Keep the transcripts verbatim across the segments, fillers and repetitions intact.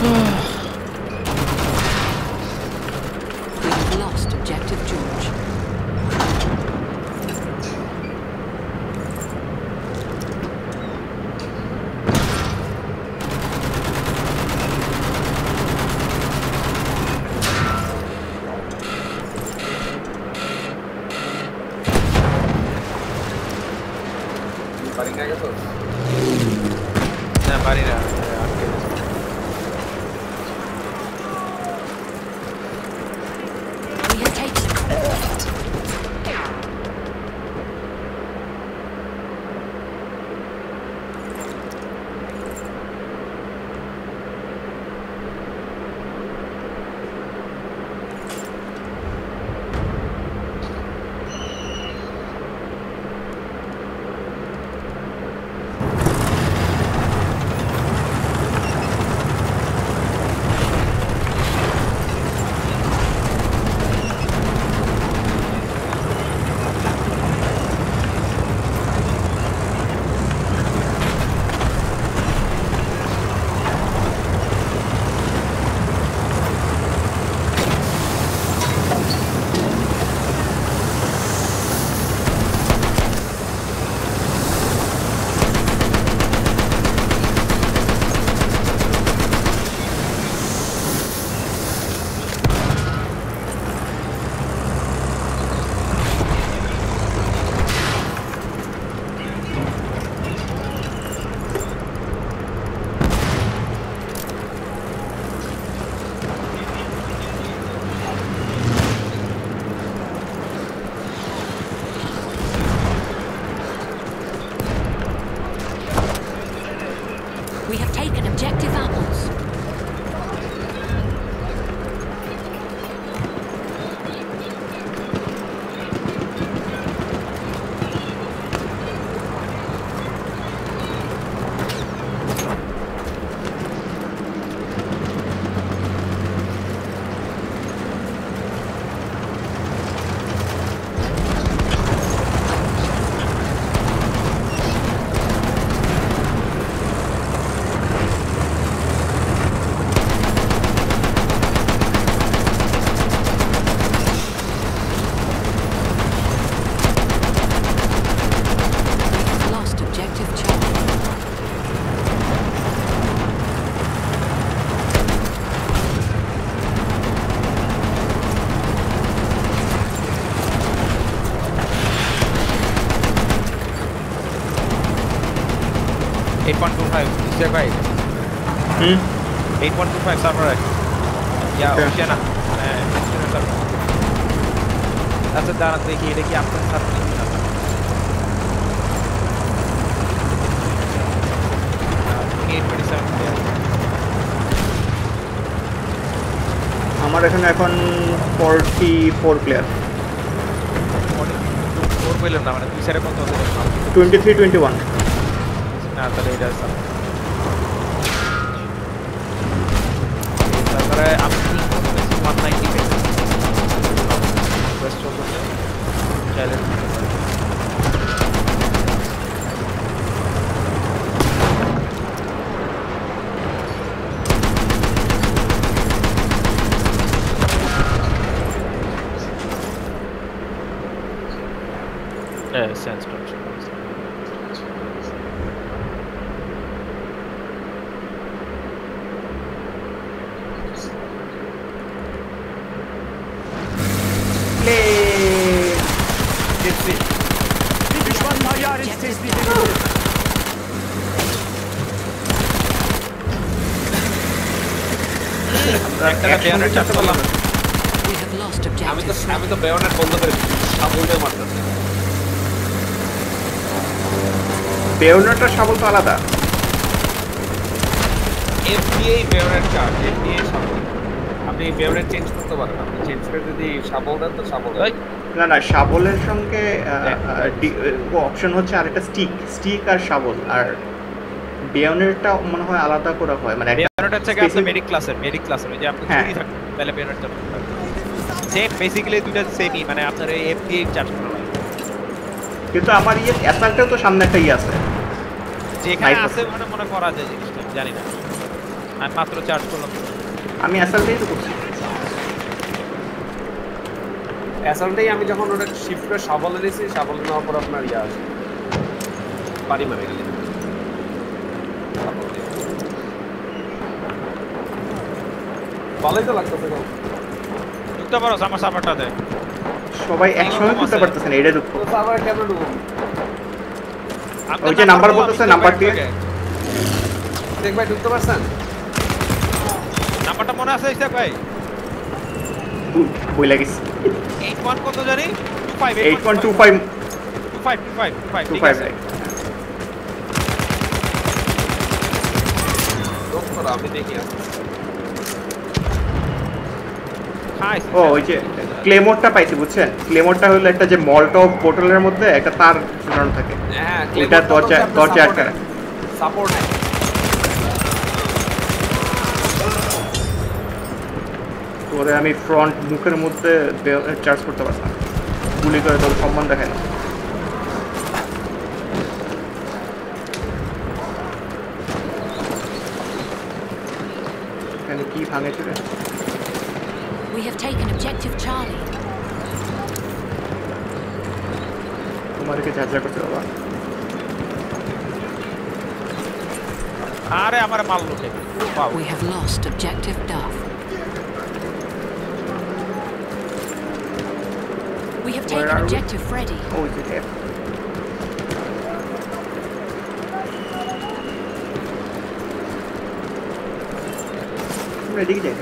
We've lost objective George. eight point two five, is that right? Hmm? eight point two five Sapphire. Yeah, okay. Oceana. That's a done thing here. They have to start. eight twenty-seven. আমার এখানে এখন forty-four player. forty-four player না মানে দুই সাইডে কত আছে? twenty-three twenty-one। না তাহলে এটা আছে। তারপরে আমি one ninety পেয়েছি। ওয়েস্ট চলছে। Challenge Yeah, sense structure. Play. It's it. Die Düşmanlar yarın tespit edildi. We have lost objective. আমি তো আমি তো বেয়নেট বন্ধ করে দিয়েছি সাবলটা মারতেছি বেয়নেটটা সাবল তো আলাদা এফডিএ বেয়নেট কার্ড এফডিএ সাবল আপনি বেয়নেট চেঞ্জ করতে পারেন আপনি চেঞ্জ করে যদি সাবল দেন তো সাবল হয় না না সাবলের সঙ্গে অপশন হচ্ছে আরেকটা স্টিক স্টিক আর সাবল আর বেয়নেটটা মনে হয় আলাদা করা হয় মানে বেয়নেট হচ্ছে কি আছে মেডিক ক্লাসের মেডিক ক্লাসের ওই যে আপনি চুরি থাকে তাহলে বেয়নেট চালাতে পারবেন সেম বেসিক্যালি দুটো সেমই মানে আপনার এই এফডিএ চার্জ করা হয় কিন্তু আমার এই অ্যাসাল্টেও তো সামনে একটা ই আছে যেখানে আছে মানে মনে করা যায় জিনিসটা জানি না আমি মাত্র চার্জ করলাম। আমি অ্যাসাল্টেই তো করছি। অ্যাসাল্টেই আমি যখন ওটা শিফট করে শাবলে দিয়েছি, শাবলে নেওয়ার পর আপনার ইয়া আসে বাড়ি মারে গেলে ভালোই তো লাগতেছে। ঢুকতে পারো আমার সাপারটা দেয়। সবাই একসঙ্গে করতে পারতেছে না, এটাই দুঃখ। তো সার্ভার কেমন ঢুকবো? ওই যে নাম্বার বলতেছে, নাম্বার দিয়ে দেখ ভাই ঢুকতে পারছেন? নাম্বারটা মনে আছে ইসা ভাই? বই লাগিস এইট ওয়ান কত জানি? Two five eight one two five two five two five two five two five right. Doctor আমি দেখি আসছি। হাই ও ওই যে ক্লেমোরটা পাইছি বুঝছেন? ক্লেমোরটা হলো একটা যে মলটভ বোতলের মধ্যে একটা তার ঝুলানো থাকে, হ্যাঁ এটা দরজা দরজা আটকায়। সাপোর্ট নেই। তোরে আমি ফ্রন্ট মুখের মধ্যে চার্জ করতে পারতাম, গুলি করে তোর সম্মান দেখায় না। এখানে কি ভাঙে চলে? We have taken objective Charlie. তোমাদেরকে যা যা করতে বাবা। আরে আমার মাল লুটে। Wow We have lost objective Duff. We have Where taken are we? objective Freddy. ওই যে F আমরা এদিকে যাই।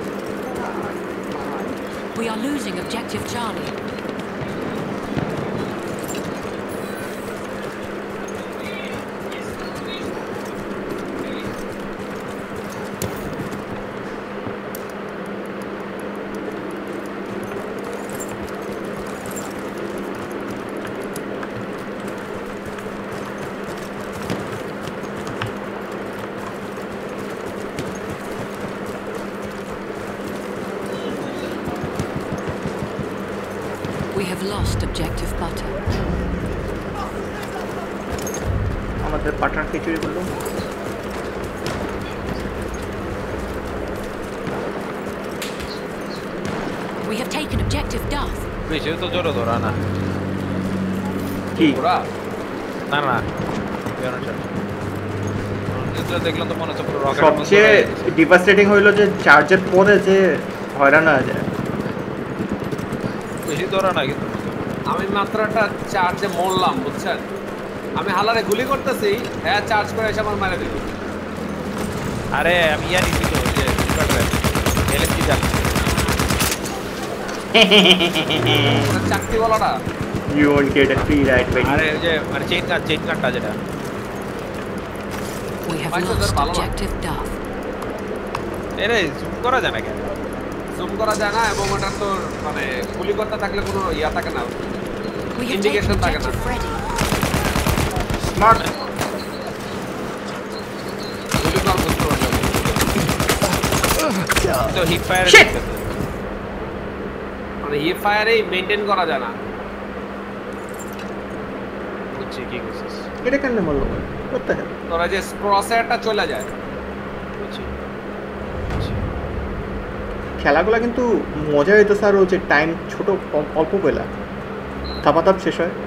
We are losing objective Charlie. We have lost objective Butter. আমাদের পাটার খিচুড়ি করলো। We have taken objective Duff. বেশি তো জোরে ধরা না। কি ওরা না না বেরোনো চাই। এটা দেখলাম তো মনে হচ্ছে পুরো রকেট। সবচেয়ে ডিভাস্টেটিং হইলো যে চার্জের পরে যে হয়রান হয়ে যায়। বেশি ধরা না কিন্তু আমি মাত্র একটা চার্জে মরলাম বুঝছেন। আমি হালারে গুলি করতেছি, হ্যাঁ চার্জ করে এসে আমার মারা দিল। আরে আমি ইয়া নিছি তো যে এলএসডি যাচ্ছে। চাকরি বলাটা You won't get a free ride when আরে ওই যে মানে চেইন কাট চেইন কাটটা যেটা। We have Why so lost they're balanced? objective Duff. এরে জুম করা যায় না কেন? জুম করা যায় না এবং ওটা তো মানে গুলি করতে থাকলে কোনো ইয়া থাকে না, We have Indication taken থাকে না। objective Freddy. smart গুলি করা বুঝতে পারলাম। তো হিপ ফায়ার Shit! মানে হিপ ফায়ারেই মেইনটেইন করা যায় না। বুঝছি কি করছিস। এটা কেন বললো? What the hell? তোরা যে ক্রসহায়ারটা চলে যায়। বুঝছি। খেলাগুলো কিন্তু মজা হইতেছে, আর হচ্ছে টাইম ছোট অল- অল্প পেলা থাপাথাপ শেষ হয়।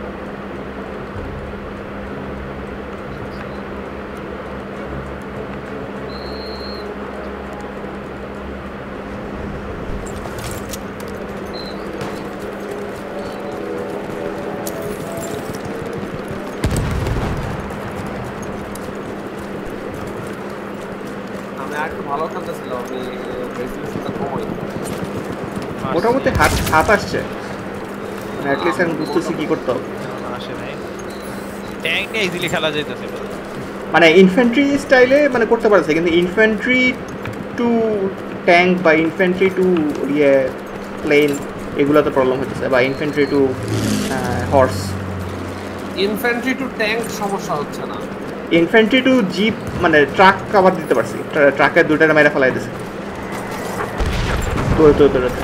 আমি আর একটু ভালো খেলতেছিলাম, আমি রেজলিউশনটা কমাই। মোটামুটি হাত হাত আসছে, মানে অ্যাটলিস্ট আমি বুঝতেছি কি করতে হবে। আসে নাই। ট্যাঙ্ক নিয়ে ইজিলি খেলা যাইতেছে। মানে ইনফ্যান্ট্রি স্টাইলে মানে করতে পারছে, কিন্তু ইনফ্যান্ট্রি টু ট্যাঙ্ক বা ইনফ্যান্ট্রি টু ইয়ে প্লেন এগুলোতে প্রবলেম হচ্ছে, বা infantry to horse. Infantry to tank সমস্যা হচ্ছে না, ইনফ্যান্ট্রি টু জিপ মানে ট্রাক কাভার দিতে পারছি, ট্রাকের দুইটা মেরে ফেলাই দিছে দৌড়ে দৌড়ে দৌড়াতে।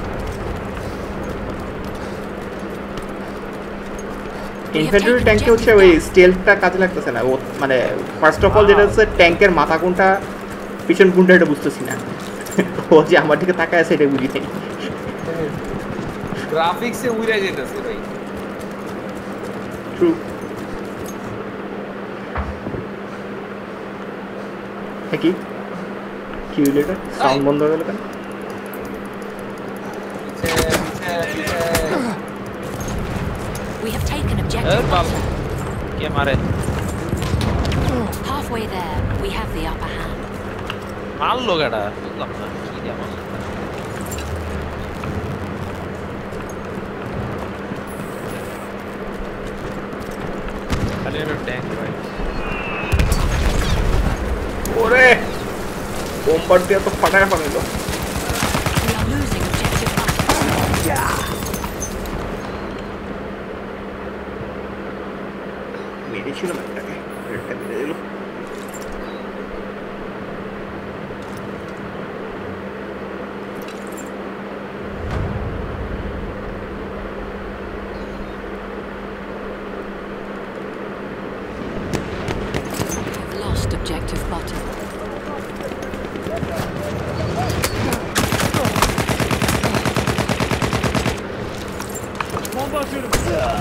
ইনফ্যান্ট্রি ট্যাঙ্কে হচ্ছে ওই স্টেলটা কাজে লাগতেছে না, ও মানে ফার্স্ট অফ অল যেটা হচ্ছে ট্যাঙ্কের মাথা কোনটা পিছন কোনটা এটা বুঝতেছি না। ও যে আমার দিকে তাকায় আছে এটা বুঝি নাই। গ্রাফিক্সে উইরা যেতেছে ভাই। ট্রু। কি কি হইল এটা? সাউন্ড বন্ধ হয়ে গেল কেন? We have taken objective butter. কে মারে? Halfway there, we have the upper hand. মারলো গাড়া বুঝলাম না কি দিয়ে মারলো। খালি একটা ট্যাঙ্ক ভাই। ওরে বোম্বার দিয়ে তো ফাটায় ফাটাইলো। We are losing objective butter. মেরেছিল একটাকে, একটা মেরে দিল। We've lost objective butter. Bomba atıyorum.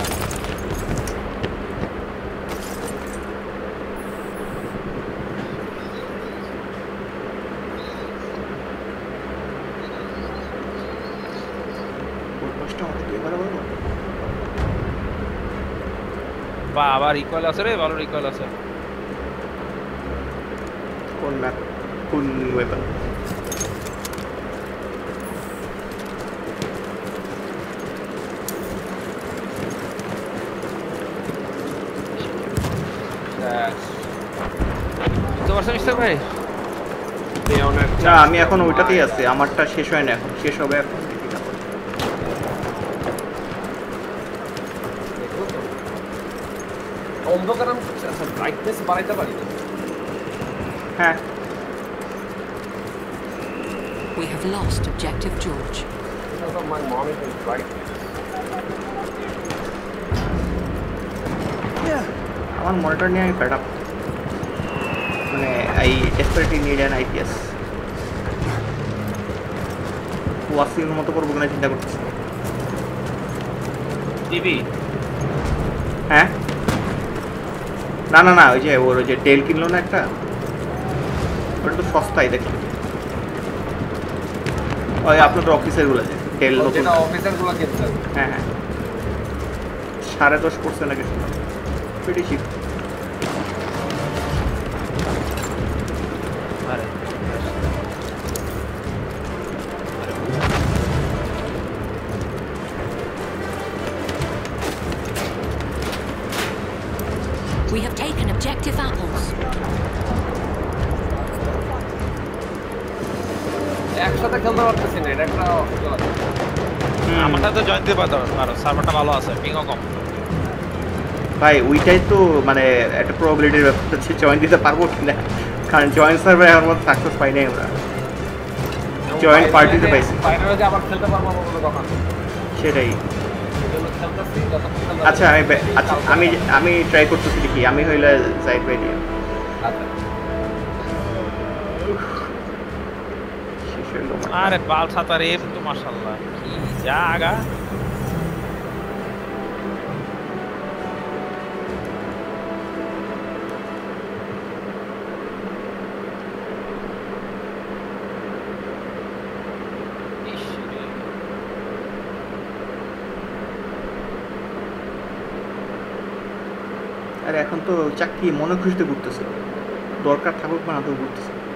বা আবার ইকুয়াল আছে রে, ভালো ইকুয়াল আছে। কোন ম্যাপ কোন ওয়েপন? বুঝতে পারছেন মিস্টার ভাই? না আমি এখন ওইটাতেই আছি, আমারটা শেষ হয় না, এখন শেষ হবে এখন। অন্ধকার ব্রাইটনেস বাড়াইতে পারি না। হ্যাঁ We have lost objective George. Because of my monitor brightness. আমার মনিটর নিয়ে আমি ফেড আপ, মানে I desperately need an IPS. ওয়াসিমের মতো করবো কিনা চিন্তা করতেছি। টিভি? হ্যাঁ না না না ওই যে ওর ওই যে ডেল কিনলো না একটা, ওটা তো সস্তাই দেখি। ওই আপনাদের অফিসের গুলো যে ডেল নতুন অফিসার গুলো কিনছে। হ্যাঁ হ্যাঁ সাড়ে দশ পড়ছে নাকি প্রিটি চিপ। আরে We have taken objective apples. একসাথে খেলতে পারতেছি না, এটা একটা আমারটা তো জয়েন দিতে পারো, সার্ভারটা ভালো আছে, পিংও কম। ভাই ওইটাই তো মানে একটা প্রবাবিলিটির ব্যাপার হচ্ছে জয়েন দিতে পারবো কিনা, কারণ জয়েন সার্ভারে আমার মতো সাকসেস পাই নাই আমরা, জয়েন পার্টিতে পাইছি। ফাইনালে যে আবার খেলতে পারবো বলে কথা সেটাই। আচ্ছা আমি আচ্ছা আমি আমি ট্রাই করতেছি দেখি, আমি হইলে সাইড বাই দিয়ে। আরে বাল ছাতার এম তো মাশাআল্লাহ কি জায়গা। আরে এখন তো চাকরি মনে খুশিতে ঘুরতেছে, দরকার থাকুক না তো ঘুরতেছে।